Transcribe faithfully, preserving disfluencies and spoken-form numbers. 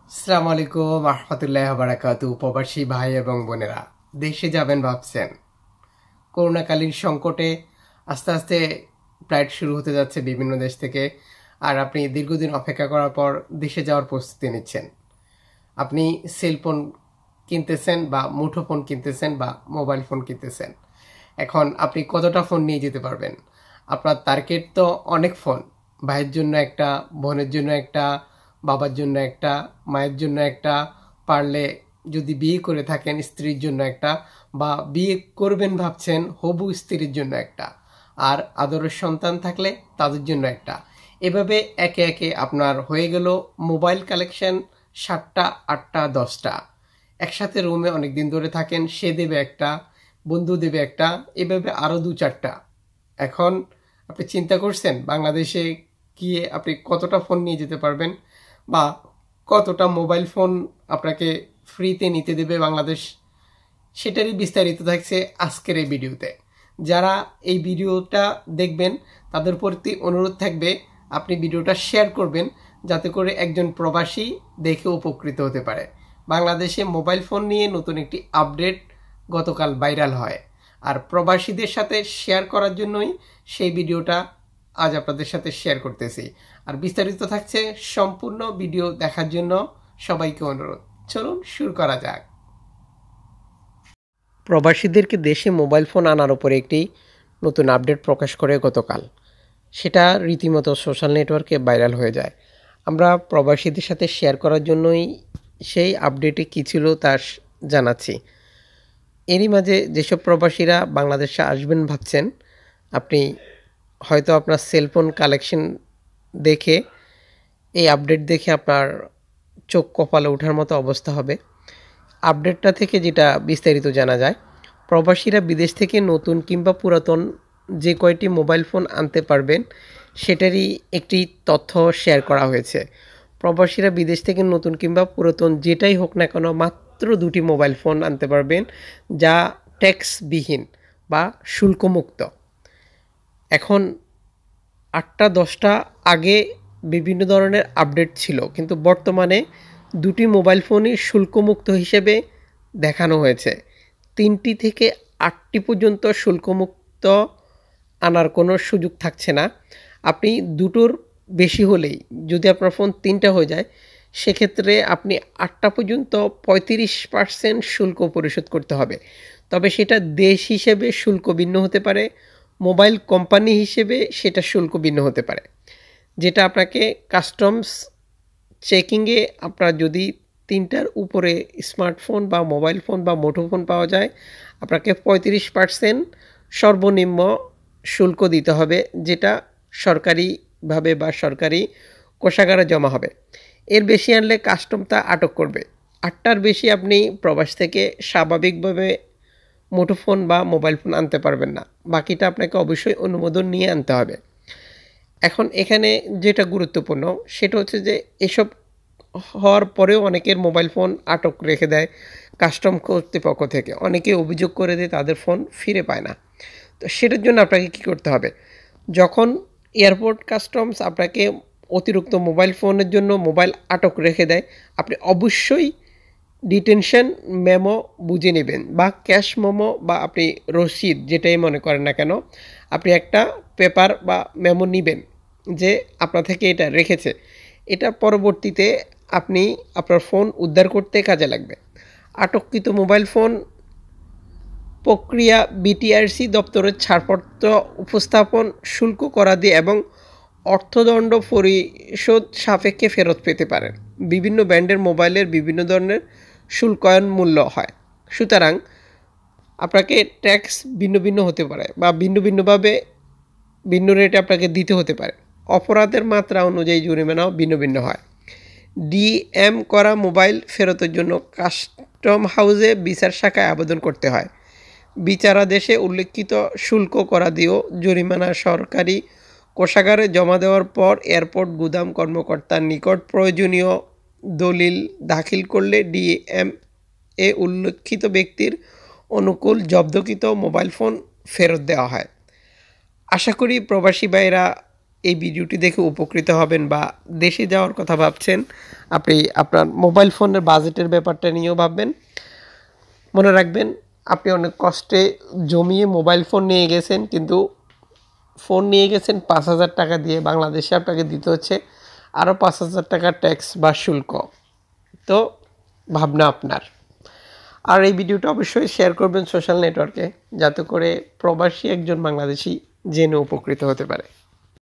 আসসালামু আলাইকুম রহমতুল্লাহ বারাকাতু। প্রবাসী ভাই এবং বোনেরা, দেশে যাবেন ভাবছেন, করোনাকালীন সংকটে আস্তে আস্তে ফ্লাইট শুরু হতে যাচ্ছে বিভিন্ন দেশ থেকে, আর আপনি দীর্ঘদিন অপেক্ষা করার পর দেশে যাওয়ার প্রস্তুতি নিচ্ছেন। আপনি সেলফোন কিনতেছেন বা মুঠোফোন কিনতেছেন বা মোবাইল ফোন কিনতেছেন। এখন আপনি কতটা ফোন নিয়ে যেতে পারবেন? আপনার টার্গেট তো অনেক ফোন, ভাইয়ের জন্য একটা, বোনের জন্য একটা, বাবার জন্য একটা, মায়ের জন্য একটা, পারলে যদি বিয়ে করে থাকেন স্ত্রীর জন্য একটা, বা বিয়ে করবেন ভাবছেন হবু স্ত্রীর জন্য একটা, আর আদরের সন্তান থাকলে তাদের জন্য একটা। এভাবে একে একে আপনার হয়ে গেল মোবাইল কালেকশন সাতটা, আটটা, দশটা। একসাথে রুমে অনেকদিন ধরে থাকেন, সে দেবে একটা, বন্ধু দেবে একটা, এভাবে আরও দু চারটা। এখন আপনি চিন্তা করছেন বাংলাদেশে গিয়ে আপনি কতটা ফোন নিয়ে যেতে পারবেন, বা কতটা মোবাইল ফোন আপনাকে ফ্রিতে নিতে দেবে বাংলাদেশ? সেটারই বিস্তারিত থাকছে আজকের এই ভিডিওতে। যারা এই ভিডিওটা দেখবেন তাদের প্রতি অনুরোধ থাকবে আপনি ভিডিওটা শেয়ার করবেন, যাতে করে একজন প্রবাসী দেখে উপকৃত হতে পারে। বাংলাদেশে মোবাইল ফোন নিয়ে নতুন একটি আপডেট গতকাল ভাইরাল হয়, আর প্রবাসীদের সাথে শেয়ার করার জন্যই সেই ভিডিওটা আজ আপনাদের সাথে শেয়ার করতেছি। আর বিস্তারিত থাকছে, সম্পূর্ণ ভিডিও দেখার জন্য সবাইকে অনুরোধ। চলুন শুরু করা যাক। প্রবাসীদেরকে দেশে মোবাইল ফোন আনার উপরে একটি নতুন আপডেট প্রকাশ করে গতকাল। সেটা রীতিমতো সোশ্যাল নেটওয়ার্কে ভাইরাল হয়ে যায়। আমরা প্রবাসীদের সাথে শেয়ার করার জন্যই সেই আপডেটে কী ছিল তা জানাচ্ছি। এরই মাঝে যেসব প্রবাসীরা বাংলাদেশে আসবেন ভাবছেন, আপনি হয়তো আপনার সেলফোন কালেকশন দেখে, এই আপডেট দেখে আপনার চোখ কপালে ওঠার মতো অবস্থা হবে। আপডেটটা থেকে যেটা বিস্তারিত জানা যায়, প্রবাসীরা বিদেশ থেকে নতুন কিংবা পুরাতন যে কয়টি মোবাইল ফোন আনতে পারবেন সেটারই একটি তথ্য শেয়ার করা হয়েছে। প্রবাসীরা বিদেশ থেকে নতুন কিংবা পুরাতন যেটাই হোক না কেন মাত্র দুটি মোবাইল ফোন আনতে পারবেন, যা ট্যাক্সবিহীন বা শুল্কমুক্ত। এখন আটটা দশটা আগে বিভিন্ন ধরনের আপডেট ছিল, কিন্তু বর্তমানে দুটি মোবাইল ফোনই শুল্কমুক্ত হিসেবে দেখানো হয়েছে। তিনটি থেকে আটটি পর্যন্ত শুল্কমুক্ত আনার কোনো সুযোগ থাকছে না। আপনি দুটোর বেশি হলেই, যদি আপনার ফোন তিনটা হয়ে যায়, সেক্ষেত্রে আপনি আটটা পর্যন্ত পঁয়ত্রিশ পার্সেন্ট শুল্ক পরিশোধ করতে হবে। তবে সেটা দেশ হিসেবে শুল্ক ভিন্ন হতে পারে, মোবাইল কোম্পানি হিসেবে সেটা শুল্ক ভিন্ন হতে পারে। যেটা আপনাকে কাস্টমস চেকিংয়ে আপনার যদি তিনটার উপরে স্মার্টফোন বা মোবাইল ফোন বা মুঠোফোন পাওয়া যায়, আপনাকে পঁয়ত্রিশ পার্সেন্ট সর্বনিম্ন শুল্ক দিতে হবে, যেটা সরকারিভাবে বা সরকারি কোষাগারে জমা হবে। এর বেশি আনলে কাস্টম তা আটক করবে। আটটার বেশি আপনি প্রবাস থেকে স্বাভাবিকভাবে মুঠোফোন বা মোবাইল ফোন আনতে পারবেন না, বাকিটা আপনাকে অবশ্যই অনুমোদন নিয়ে আনতে হবে। এখন এখানে যেটা গুরুত্বপূর্ণ সেটা হচ্ছে যে এসব হওয়ার পরেও অনেকের মোবাইল ফোন আটক রেখে দেয় কাস্টম কর্তৃপক্ষ থেকে, অনেকে অভিযোগ করে দেয় তাদের ফোন ফিরে পায় না। তো সেটার জন্য আপনাকে কী করতে হবে? যখন এয়ারপোর্ট কাস্টমস আপনাকে অতিরিক্ত মোবাইল ফোনের জন্য মোবাইল আটক রেখে দেয়, আপনি অবশ্যই ডিটেনশন মেমো বুঝে নেবেন, বা ক্যাশ মেমো, বা আপনি রসিদ যেটাই মনে করেন না কেন, আপনি একটা পেপার বা মেমো নেবেন যে আপনার থেকে এটা রেখেছে। এটা পরবর্তীতে আপনি আপনার ফোন উদ্ধার করতে কাজে লাগবে। আটককৃত মোবাইল ফোন প্রক্রিয়া বিটিআরসি দপ্তরের ছাড়পত্র উপস্থাপন, শুল্ক করা দিয়ে এবং অর্থদণ্ড পরিশোধ সাপেক্ষে ফেরত পেতে পারেন। বিভিন্ন ব্র্যান্ডের মোবাইলের বিভিন্ন ধরনের শুল্কায়ন মূল্য হয়, সুতরাং আপনাকে ট্যাক্স ভিন্ন ভিন্ন হতে পারে বা ভিন্ন ভিন্নভাবে ভিন্ন রেটে আপনাকে দিতে হতে পারে। অপরাধের মাত্রা অনুযায়ী জরিমানাও ভিন্ন ভিন্ন হয়। ডিএম করা মোবাইল ফেরতের জন্য কাস্টম হাউসে বিচার শাখায় আবেদন করতে হয়। বিচারাদেশে উল্লেখিত শুল্ক করা দিয়েও জরিমানা সরকারি কোষাগারে জমা দেওয়ার পর এয়ারপোর্ট গুদাম কর্মকর্তার নিকট প্রয়োজনীয় দলিল দাখিল করলে ডিএম এ উল্লেখিত ব্যক্তির অনুকূল জব্দকৃত মোবাইল ফোন ফেরত দেওয়া হয়। আশা করি প্রবাসী ভাইরা এই ভিডিওটি দেখে উপকৃত হবেন বা দেশে যাওয়ার কথা ভাবছেন, আপনি আপনার মোবাইল ফোনের বাজেটের ব্যাপারটা নিয়েও ভাববেন। মনে রাখবেন, আপনি অনেক কষ্টে জমিয়ে মোবাইল ফোন নিয়ে গেছেন, কিন্তু ফোন নিয়ে গেছেন পাঁচ হাজার টাকা দিয়ে, বাংলাদেশে আপনাকে দিতে হচ্ছে আরও পাঁচ হাজার টাকার ট্যাক্স বা শুল্ক। তো ভাবনা আপনার। আর এই ভিডিওটা অবশ্যই শেয়ার করবেন সোশ্যাল নেটওয়ার্কে, যাতে করে প্রবাসী একজন বাংলাদেশি জেনে উপকৃত হতে পারে।